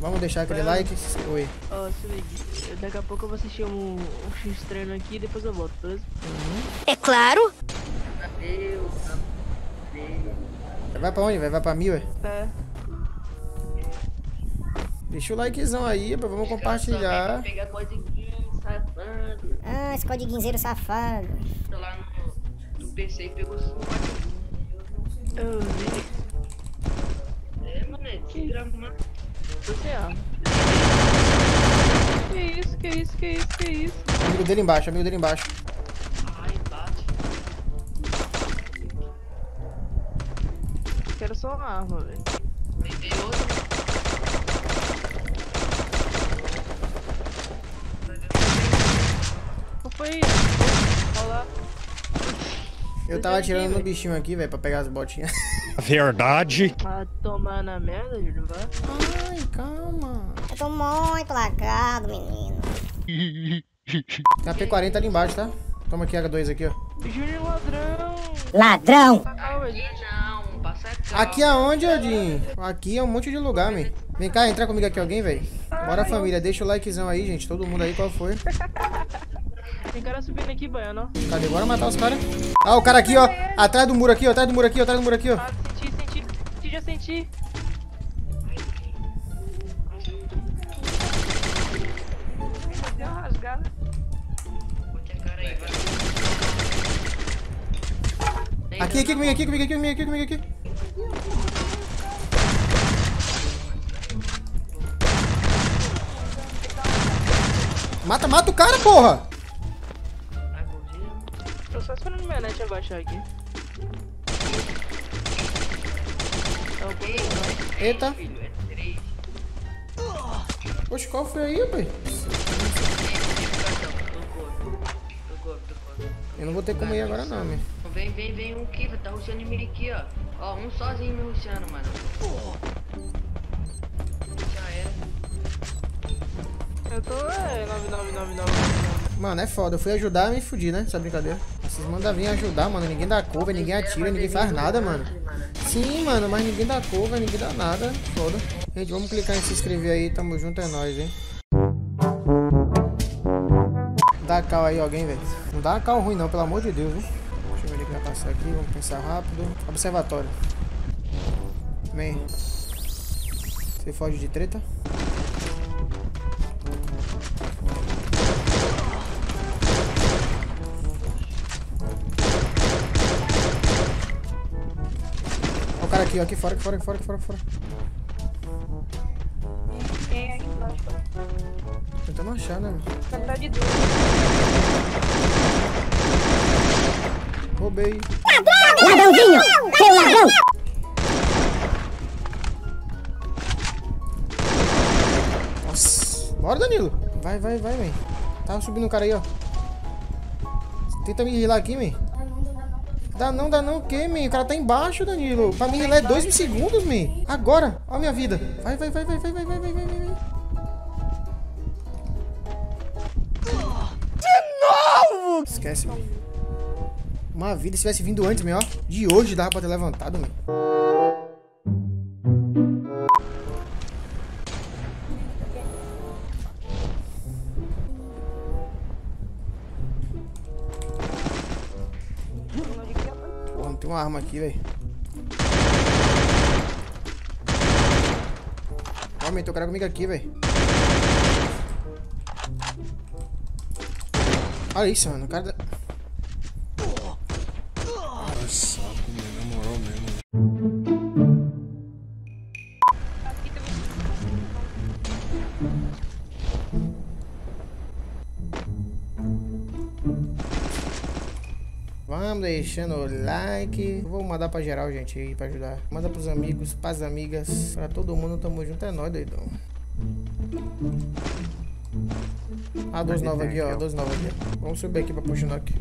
Vamos deixar aquele like. Oi. Ó, se liga. Daqui a pouco eu vou assistir um X treino aqui e depois eu volto, beleza? É claro. Adeus. Vai pra onde, velho? Vai pra mil, ué? É. Deixa o likezão aí, vamos compartilhar. Pegar codiguinho, safado. Ah, esse codiguinzeiro safado. Tô lá no PC e pegou só um codiguinho. É, mano, é desgramado. Você ama. Que isso? Amigo dele embaixo. Ai, bate. Quero só uma arma, velho. Vendei outro. Qual foi isso? Olha lá. Eu tava atirando no bichinho aqui, velho, pra pegar as botinhas. Verdade. Ah, tomar na merda, Júlio, vai. Ai, calma. Eu tô muito lagado, menino. Tem a P40 ali embaixo, tá? Toma aqui a H2 aqui, ó. Júnior ladrão. Ladrão! Ah, velho. Não, passa calma. Aqui aonde, Odin? Aqui é um monte de lugar, man. Vem cá, entrar comigo aqui alguém, velho. Bora, família. Deixa o likezão aí, gente. Todo mundo aí, qual foi? Tem cara subindo aqui, baiano. Cadê? Bora matar os caras. Ah, o cara aqui, ó. Atrás do muro aqui, ó. Atrás do muro aqui, ó. Ah, já senti. Deu uma rasgada. Bota a cara aí, vai. Aqui comigo. Mata o cara, porra! Ai, gordinho. Tô só esperando minha net abaixar aqui. Eita. Filho, é 3. Oxe, qual foi aí, pai? Tocou. Eu não vou ter como ir agora, não, man. Vem um aqui, tá rushando em mim aqui, ó. Ó, um sozinho me rushando, mano. Já era. Eu tô 999. Mano, é foda. Eu fui ajudar e me fudi, né? Essa brincadeira. Vocês mandam vir ajudar, mano. Ninguém dá cover, ninguém atira, ninguém faz nada, mano. Sim, mano, mas ninguém dá cover, ninguém dá nada. Foda. Gente, vamos clicar em se inscrever aí. Tamo junto, é nóis, hein? Dá cal aí, alguém, velho. Não dá cal ruim, não, pelo amor de Deus, viu? Deixa eu ver o que vai passar aqui. Vamos pensar rápido. Observatório. Vem. Você foge de treta? Ó o cara aqui, ó. Aqui fora. Quem é aqui embaixo? Tentando achar, né, mano? Tá de dúvida. Roubei. Ladrãozinho! Seu ladrão! Nossa. Bora, Danilo. Vai, man. Tava subindo um cara aí, ó. Tenta me rilar aqui, man. Dá não, o quê, man? O cara tá embaixo, Danilo. Pra me rilar é 2 segundos, man. Agora. Ó a minha vida. Vai. De novo! Esquece, man. Uma vida, se tivesse vindo antes, man, ó. De hoje dava pra ter levantado, man. Porra, não tem uma arma aqui, velho. Aumentou o cara comigo aqui, velho. Olha isso, mano. O cara... Saco, mano, na moral mesmo. Vamos deixando o like. Vou mandar pra geral, gente, aí pra ajudar. Manda pros amigos, pras amigas. Pra todo mundo, tamo junto. É nóis, doidão. Ah, 12 novos aqui, ó. 12 novos aqui. Vamos subir aqui pra puxar aqui.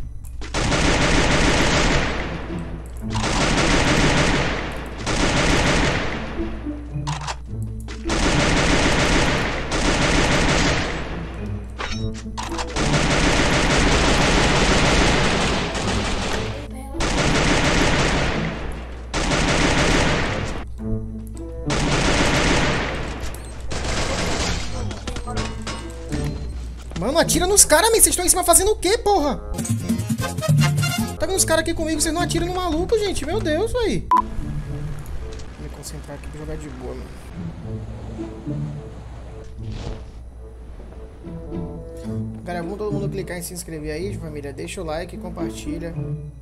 Mano, atira nos caras, man. Vocês estão em cima fazendo o quê, porra? Tá vendo os caras aqui comigo, vocês não atiram no maluco, gente. Meu Deus, véi. Vou me concentrar aqui pra jogar de boa, mano. Galera, vamos todo mundo clicar em se inscrever aí, família. Deixa o like, compartilha.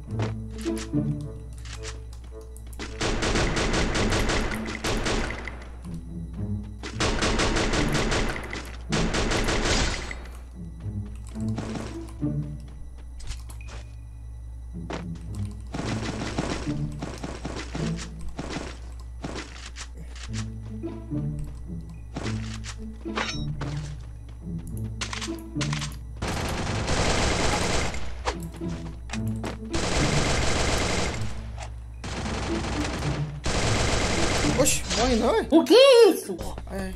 Oxe, morre não, é? O que é isso? É.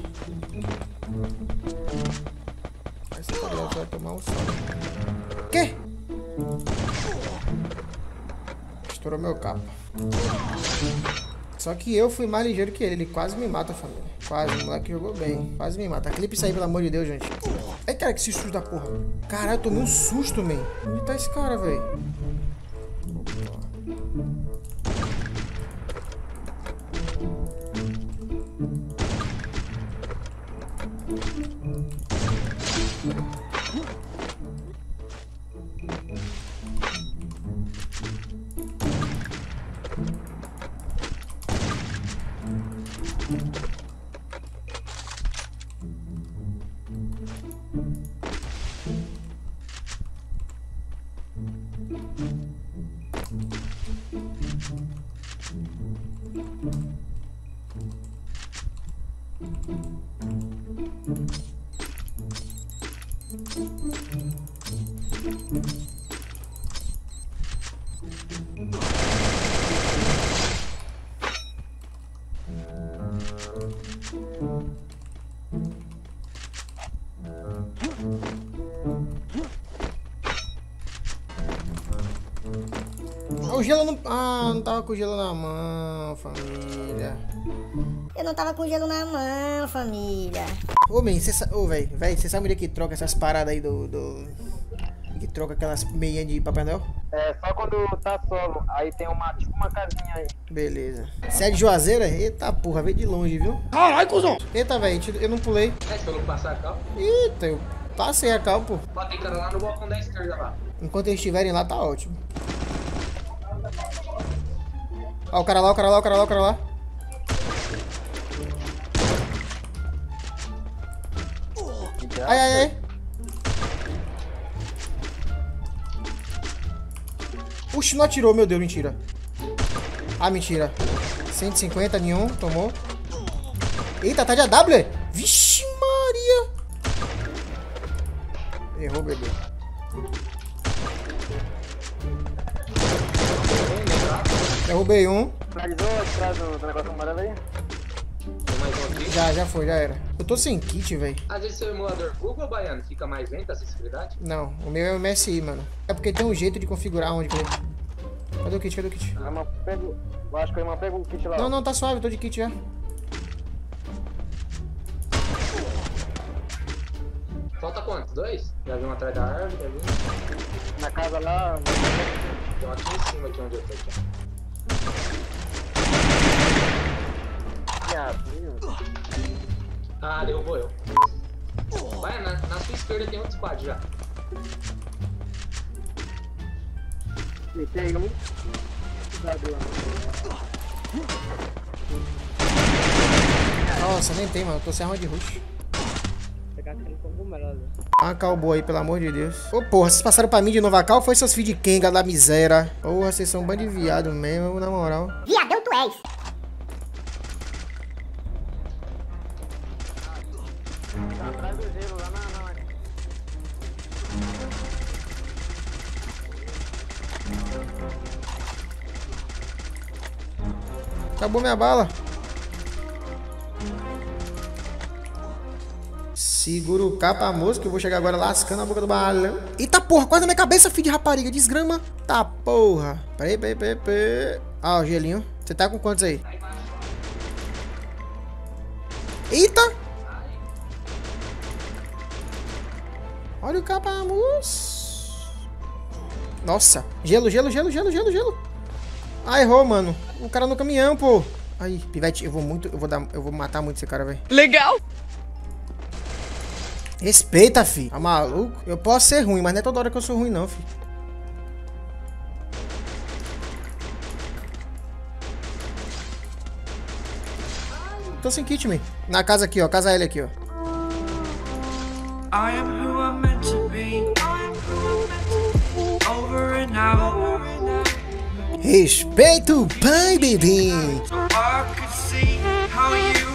Essa quadrada vai tomar um sol. Quê? Estourou meu capa. Só que eu fui mais ligeiro que ele quase me mata, família. Quase, o moleque jogou bem. Quase me mata. Clipe isso aí, pelo amor de Deus, gente. Ai, cara, que esse susto da porra. Caralho, eu tomei um susto, man. Onde tá esse cara, velho? O gelo não... Ah, não tava com gelo na mão, família. Eu não tava com gelo na mão, família. Ô, man, cê sabe... Ô, velho, você sabe onde é que troca essas paradas aí do... Que troca aquelas meias de Papai Noel? É, só quando tá solo. Aí tem uma, tipo uma casinha aí. Beleza. Você é de Juazeira? Eita porra, veio de longe, viu? Caralho, cuzão! Eita, velho, eu não pulei. É, se eu não passar a cal, Eita, eu passei a cal, pô. bota cara lá no balcão da esquerda lá. Enquanto eles estiverem lá, tá ótimo. Ó, o cara lá, o cara lá, o cara lá, o cara lá. Ai, ai, ai. Puxa, não atirou, meu Deus, mentira. Ah, mentira. 150, nenhum, tomou. Eita, tá de AW. Vixe Maria. Errou, bebê. Derrubei um. Finalizou atrás do negócio amarelo aí? Tem mais um aqui. Já foi, já era. Eu tô sem kit, velho. Às vezes seu emulador Google, Baiano, fica mais lenta a acessibilidade. Não, o meu é o MSI, mano. É porque tem um jeito de configurar onde. Cadê o kit? Cadê o kit? A irmã pega, eu acho que a irmã pega o kit lá. Não, não, tá suave, tô de kit já. Falta quantos? 2? Já vi um atrás da árvore, já vi. Na casa lá. Tem um aqui em cima, aqui onde eu tô aqui. Ah, derrubou eu. Vai, na sua esquerda tem outro squad já. Tem um. Nossa, nem tem, mano. Eu tô sem arma de rush. Pegar aquele cogumelo ali. Ah, calbo aí, pelo amor de Deus. Ô, porra, vocês passaram pra mim de novo a cal? Foi seus filhos de Kenga da miséria. Porra, vocês são um bando de viado mesmo, na moral. Viadão tu és. Tá atrás do gelo lá na. Acabou minha bala. Segura o capa, moço, que eu vou chegar agora lascando a boca do balão. Eita porra, quase na minha cabeça, filho de rapariga. Desgrama. Tá porra. Peraí. Ah, o gelinho. Você tá com quantos aí? Eita. Olha o capuz. Nossa. Gelo, gelo, gelo, gelo, gelo, gelo. Ah, errou, mano. O cara no caminhão, pô. Aí, pivete, eu vou matar muito esse cara, velho. Legal! Respeita, fi. Tá maluco? Eu posso ser ruim, mas não é toda hora que eu sou ruim, não, fi. Tô sem kit, man. Na casa aqui, ó. Casa L aqui, ó. I am who I'm meant to be. Over and out. Respeito o pai, bebê. So I could see how you